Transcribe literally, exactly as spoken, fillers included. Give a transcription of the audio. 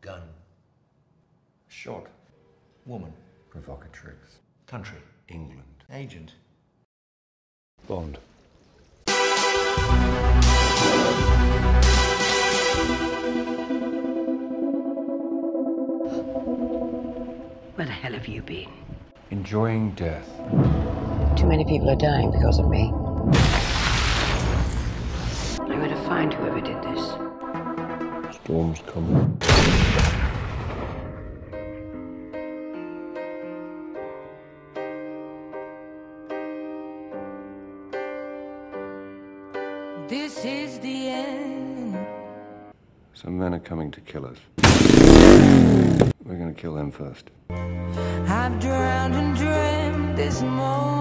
Gun. Shot. Woman. Provocatrix. Country. England. Agent. Bond. Where the hell have you been? Enjoying death. Too many people are dying because of me. I'm going to find whoever did this. Storm's coming. This is the end. Some men are coming to kill us. We're gonna kill them first. I've drowned and dreamt this moment.